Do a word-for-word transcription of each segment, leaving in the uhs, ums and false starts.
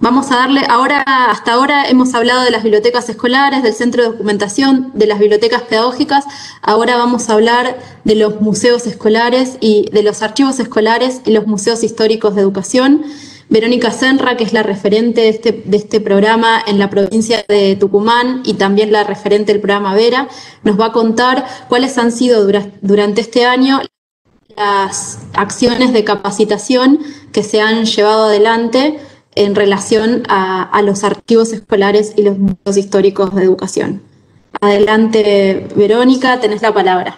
Vamos a darle, ahora, hasta ahora hemos hablado de las bibliotecas escolares, del centro de documentación, de las bibliotecas pedagógicas. Ahora vamos a hablar de los museos escolares y de los archivos escolares y los museos históricos de educación. Verónica Senra, que es la referente de este, de este programa en la provincia de Tucumán y también la referente del programa Vera, nos va a contar cuáles han sido dura, durante este año las acciones de capacitación que se han llevado adelante en relación a, a los archivos escolares y los museos históricos de educación. Adelante, Verónica, tenés la palabra.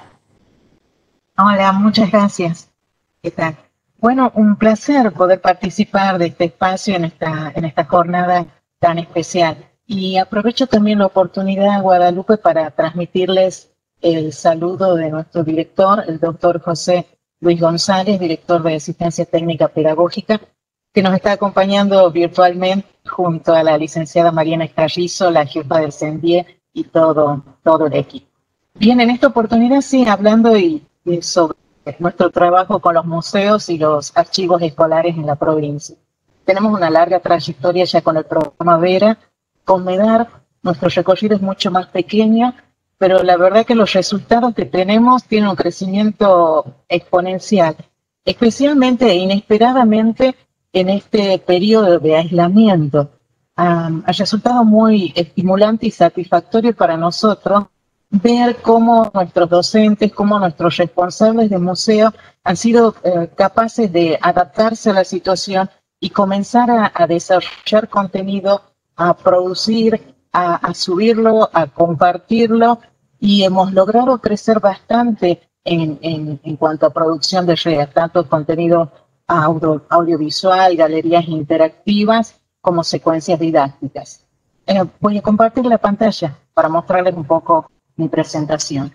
Hola, muchas gracias. ¿Qué tal? Bueno, un placer poder participar de este espacio en esta, en esta jornada tan especial. Y aprovecho también la oportunidad, Guadalupe, para transmitirles el saludo de nuestro director, el doctor José Luis González, director de Asistencia Técnica Pedagógica, que nos está acompañando virtualmente junto a la licenciada Mariana Escarrizo, la jefa del CENDIE y todo, todo el equipo. Bien, en esta oportunidad sí, hablando y, y sobre nuestro trabajo con los museos y los archivos escolares en la provincia. Tenemos una larga trayectoria ya con el programa Vera. Con MEDAR nuestro recorrido es mucho más pequeño, pero la verdad que los resultados que tenemos tienen un crecimiento exponencial, especialmente e inesperadamente en este periodo de aislamiento. Um, ha resultado muy estimulante y satisfactorio para nosotros ver cómo nuestros docentes, cómo nuestros responsables de museo han sido eh, capaces de adaptarse a la situación y comenzar a, a desarrollar contenido, a producir, a, a subirlo, a compartirlo, y hemos logrado crecer bastante en, en, en cuanto a producción de redes, tanto contenido audio, audiovisual, galerías interactivas, como secuencias didácticas. Eh, voy a compartir la pantalla para mostrarles un poco mi presentación.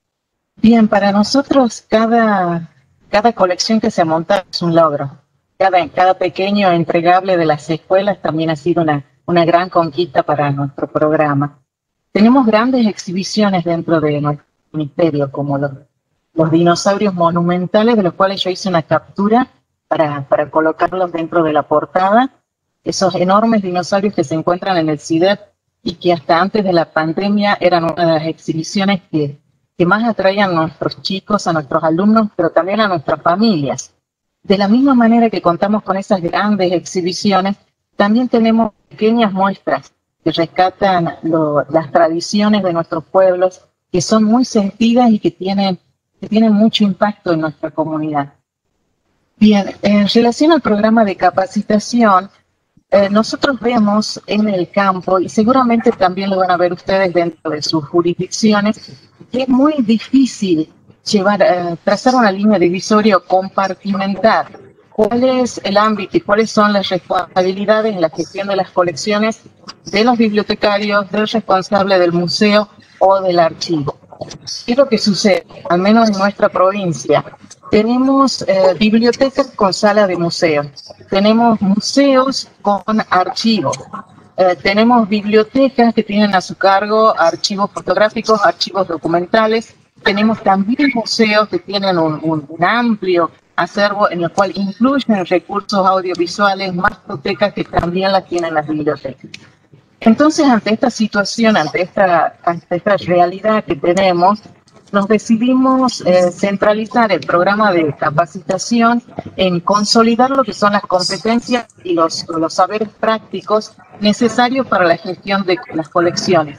Bien, para nosotros cada, cada colección que se monta es un logro. Cada, cada pequeño entregable de las escuelas también ha sido una, una gran conquista para nuestro programa. Tenemos grandes exhibiciones dentro de nuestro ministerio, como los, los dinosaurios monumentales, de los cuales yo hice una captura para, para colocarlos dentro de la portada. Esos enormes dinosaurios que se encuentran en el CIDEP y que hasta antes de la pandemia eran una de las exhibiciones que, que más atraían a nuestros chicos, a nuestros alumnos, pero también a nuestras familias. De la misma manera que contamos con esas grandes exhibiciones, también tenemos pequeñas muestras que rescatan lo, las tradiciones de nuestros pueblos, que son muy sentidas y que tienen, que tienen mucho impacto en nuestra comunidad. Bien, en relación al programa de capacitación, Eh, nosotros vemos en el campo, y seguramente también lo van a ver ustedes dentro de sus jurisdicciones, que es muy difícil llevar, eh, trazar una línea divisoria o compartimentar cuál es el ámbito y cuáles son las responsabilidades en la gestión de las colecciones de los bibliotecarios, del responsable del museo o del archivo. ¿Qué es lo que sucede? Al menos en nuestra provincia. Tenemos eh, bibliotecas con sala de museo, tenemos museos con archivos, eh, tenemos bibliotecas que tienen a su cargo archivos fotográficos, archivos documentales, tenemos también museos que tienen un, un, un amplio acervo en el cual incluyen recursos audiovisuales, mascotecas que también las tienen las bibliotecas. Entonces, ante esta situación, ante esta, ante esta realidad que tenemos, nos decidimos eh, centralizar el programa de capacitación en consolidar lo que son las competencias y los, los saberes prácticos necesarios para la gestión de las colecciones,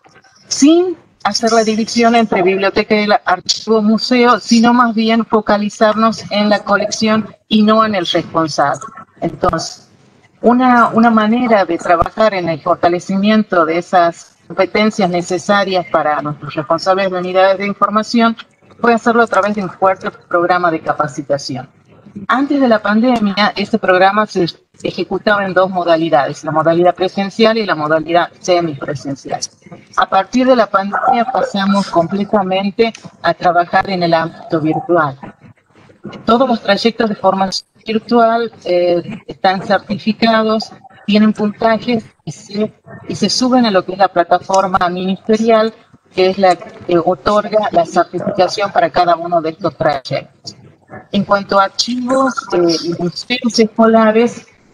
sin hacer la división entre biblioteca y archivo museo, sino más bien focalizarnos en la colección y no en el responsable. Entonces, una, una manera de trabajar en el fortalecimiento de esas competencias necesarias para nuestros responsables de unidades de información fue hacerlo a través de un fuerte programa de capacitación. Antes de la pandemia, este programa se ejecutaba en dos modalidades, la modalidad presencial y la modalidad semipresencial. A partir de la pandemia pasamos completamente a trabajar en el ámbito virtual. Todos los trayectos de formación virtual eh, están certificados, tienen puntajes y se, y se suben a lo que es la plataforma ministerial, que es la que otorga la certificación para cada uno de estos trayectos. En cuanto a archivos eh, y museos escolares,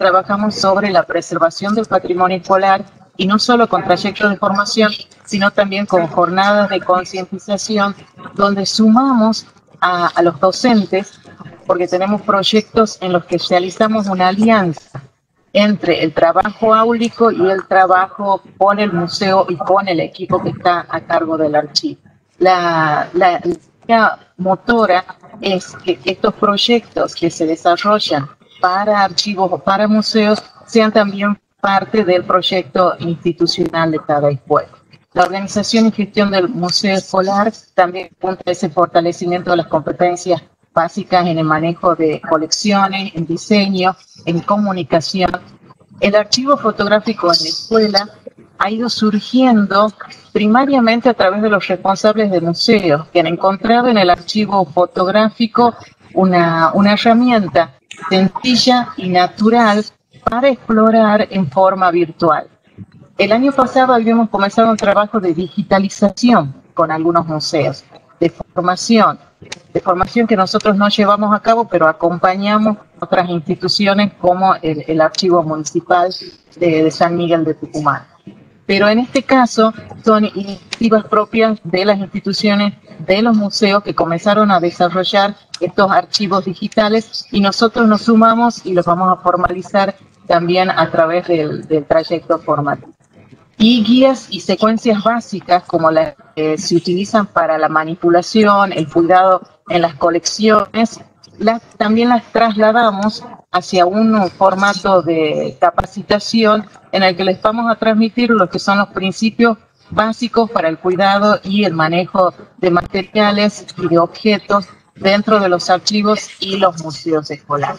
trabajamos sobre la preservación del patrimonio escolar, y no solo con trayectos de formación, sino también con jornadas de concientización, donde sumamos a, a los docentes, porque tenemos proyectos en los que realizamos una alianza entre el trabajo áulico y el trabajo con el museo y con el equipo que está a cargo del archivo. La, la, la motora es que estos proyectos que se desarrollan para archivos o para museos sean también parte del proyecto institucional de cada escuela. La organización y gestión del museo escolar también apunta a ese fortalecimiento de las competencias básicas en el manejo de colecciones, en diseño, en comunicación. El archivo fotográfico en la escuela ha ido surgiendo primariamente a través de los responsables de museos, que han encontrado en el archivo fotográfico una, una herramienta sencilla y natural para explorar en forma virtual. El año pasado habíamos comenzado un trabajo de digitalización con algunos museos, de formación, de formación que nosotros no llevamos a cabo, pero acompañamos a otras instituciones como el, el Archivo Municipal de, de San Miguel de Tucumán. Pero en este caso son iniciativas propias de las instituciones, de los museos, que comenzaron a desarrollar estos archivos digitales, y nosotros nos sumamos y los vamos a formalizar también a través del, del trayecto formativo. Y guías y secuencias básicas como las que se utilizan para la manipulación, el cuidado en las colecciones, las, también las trasladamos hacia un formato de capacitación en el que les vamos a transmitir lo que son los principios básicos para el cuidado y el manejo de materiales y de objetos dentro de los archivos y los museos escolares.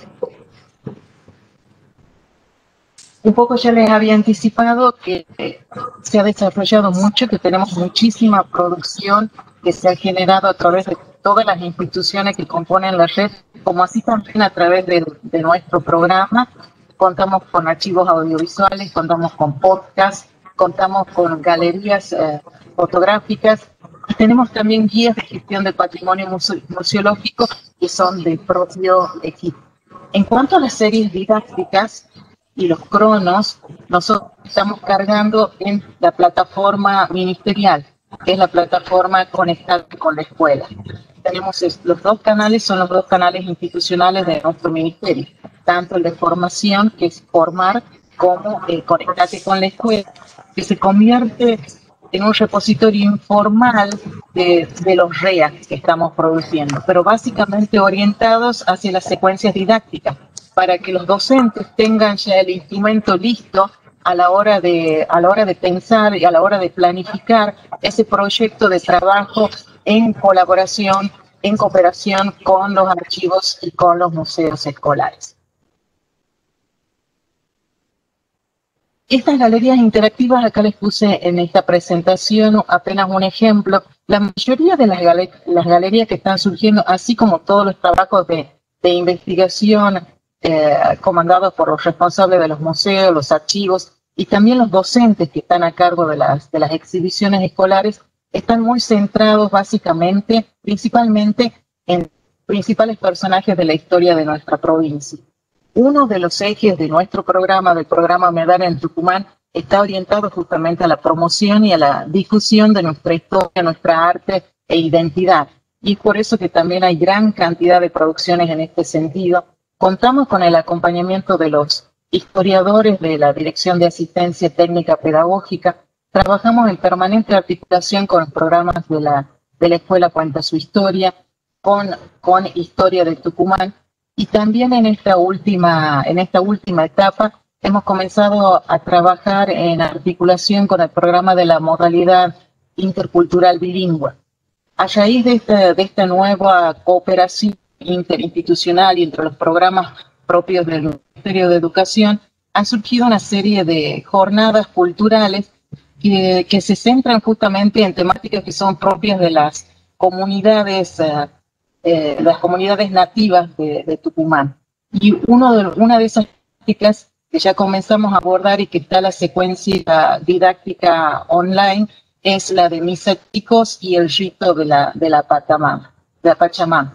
Un poco ya les había anticipado que eh, se ha desarrollado mucho, que tenemos muchísima producción que se ha generado a través de todas las instituciones que componen la red, como así también a través de, de nuestro programa. Contamos con archivos audiovisuales, contamos con podcasts, contamos con galerías eh, fotográficas, y tenemos también guías de gestión del patrimonio muse museológico que son del propio equipo. En cuanto a las series didácticas y los cronos, nosotros estamos cargando en la plataforma ministerial, que es la plataforma conectada con la escuela. Tenemos los dos canales, son los dos canales institucionales de nuestro ministerio, tanto el de formación, que es formar, como el conectate con la escuela, que se convierte en un repositorio informal de, de los R E A que estamos produciendo, pero básicamente orientados hacia las secuencias didácticas, para que los docentes tengan ya el instrumento listo a la hora de, a la hora de pensar y a la hora de planificar ese proyecto de trabajo en colaboración, en cooperación con los archivos y con los museos escolares. Estas galerías interactivas, acá les puse en esta presentación apenas un ejemplo. La mayoría de las, galer las galerías que están surgiendo, así como todos los trabajos de, de investigación eh, comandados por los responsables de los museos, los archivos, y también los docentes que están a cargo de las, de las exhibiciones escolares, están muy centrados básicamente, principalmente en principales personajes de la historia de nuestra provincia. Uno de los ejes de nuestro programa, del programa MEDAR en Tucumán, está orientado justamente a la promoción y a la difusión de nuestra historia, nuestra arte e identidad. Y es por eso que también hay gran cantidad de producciones en este sentido. Contamos con el acompañamiento de los historiadores de la Dirección de Asistencia Técnica Pedagógica. Trabajamos en permanente articulación con los programas de la, de la Escuela Cuenta su Historia, con, con Historia de Tucumán. Y también en esta última, en esta última etapa hemos comenzado a trabajar en articulación con el programa de la modalidad intercultural bilingüe. A raíz de esta, de esta nueva cooperación interinstitucional y entre los programas propios del Ministerio de Educación, ha surgido una serie de jornadas culturales que, que se centran justamente en temáticas que son propias de las comunidades uh, Eh, las comunidades nativas de, de Tucumán. Y uno de, una de esas prácticas que ya comenzamos a abordar y que está la secuencia didáctica online es la de Misa Chicos y el rito de la, de la, Pachamama, de la Pachamama.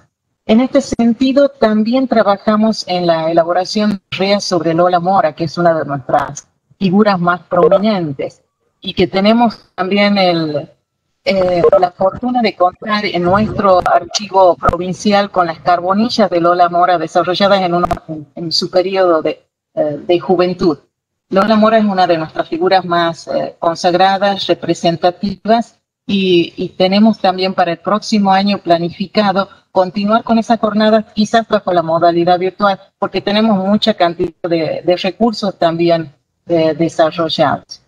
En este sentido, también trabajamos en la elaboración de R E A sobre Lola Mora, que es una de nuestras figuras más prominentes, y que tenemos también el, eh, la fortuna de contar en nuestro archivo provincial con las carbonillas de Lola Mora desarrolladas en, uno, en su periodo de, eh, de juventud. Lola Mora es una de nuestras figuras más eh, consagradas, representativas, y, y tenemos también para el próximo año planificado continuar con esas jornadas, quizás bajo la modalidad virtual, porque tenemos mucha cantidad de, de recursos también eh, desarrollados.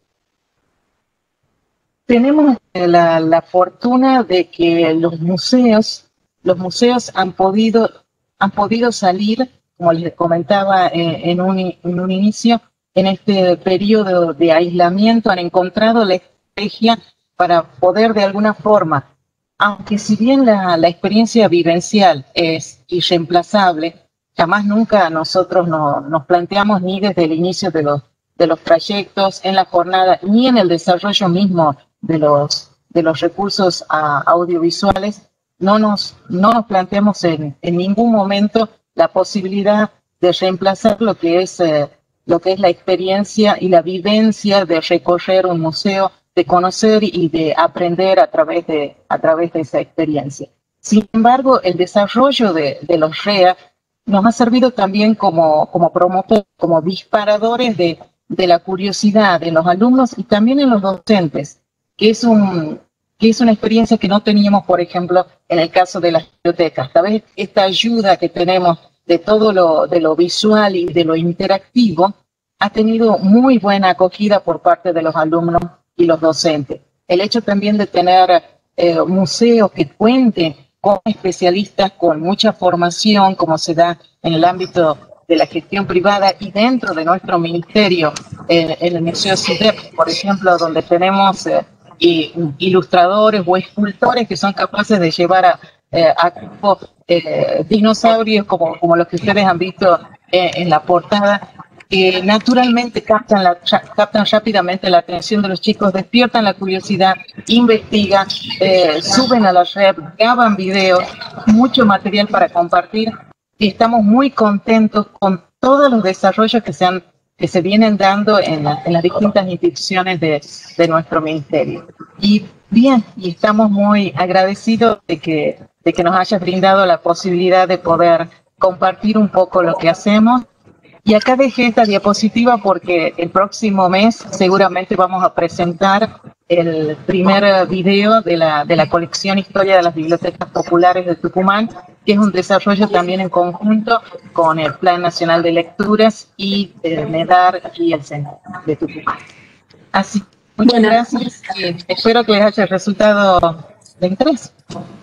Tenemos la, la fortuna de que los museos, los museos han podido, han podido salir, como les comentaba eh, en, un, en un inicio, en este periodo de aislamiento, han encontrado la estrategia para poder de alguna forma, aunque si bien la, la experiencia vivencial es irreemplazable, jamás nunca nosotros no, nos planteamos ni desde el inicio de los, de los trayectos en la jornada, ni en el desarrollo mismo de los, de los recursos a, audiovisuales, no nos, no nos planteamos en, en ningún momento la posibilidad de reemplazar lo que es, eh, lo que es la experiencia y la vivencia de recorrer un museo, de conocer y de aprender a través de, a través de esa experiencia. Sin embargo, el desarrollo de, de los R E A nos ha servido también como, como promotores, como disparadores de, de la curiosidad de los alumnos y también en los docentes, que es, un, que es una experiencia que no teníamos, por ejemplo, en el caso de las bibliotecas. Tal vez esta ayuda que tenemos de todo lo, de lo visual y de lo interactivo ha tenido muy buena acogida por parte de los alumnos y los docentes. El hecho también de tener eh, museos que cuenten con especialistas con mucha formación, como se da en el ámbito de la gestión privada y dentro de nuestro ministerio, eh, en el Museo CIDEP, por ejemplo, donde tenemos eh, y, ilustradores o escultores que son capaces de llevar a, eh, a cabo eh, dinosaurios como, como los que ustedes han visto eh, en la portada, que naturalmente captan, la, captan rápidamente la atención de los chicos, despiertan la curiosidad, investigan, eh, suben a la red, graban videos, mucho material para compartir, y estamos muy contentos con todos los desarrollos que se, han, que se vienen dando en, la, en las distintas instituciones de, de nuestro ministerio. Y bien, y estamos muy agradecidos de que, de que nos hayas brindado la posibilidad de poder compartir un poco lo que hacemos. Y acá dejé esta diapositiva porque el próximo mes seguramente vamos a presentar el primer video de la, de la colección Historia de las Bibliotecas Populares de Tucumán, que es un desarrollo también en conjunto con el Plan Nacional de Lecturas y el MEDAR y el Centro de Tucumán. Así, muchas bueno. gracias y espero que les haya resultado de interés.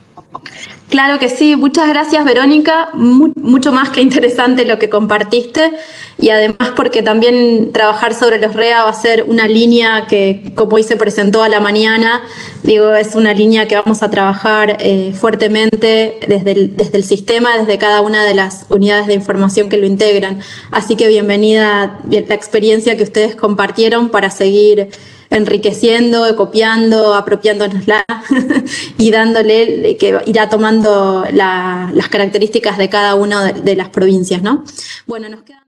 Claro que sí, muchas gracias Verónica, Mu mucho más que interesante lo que compartiste y además porque también trabajar sobre los R E A va a ser una línea que, como hoy se presentó a la mañana, digo, es una línea que vamos a trabajar eh, fuertemente desde el, desde el sistema, desde cada una de las unidades de información que lo integran. Así que bienvenida la experiencia que ustedes compartieron para seguir enriqueciendo, copiando, apropiándonosla y dándole, que irá tomando la, las características de cada una de, de las provincias, ¿no? Bueno, nos quedan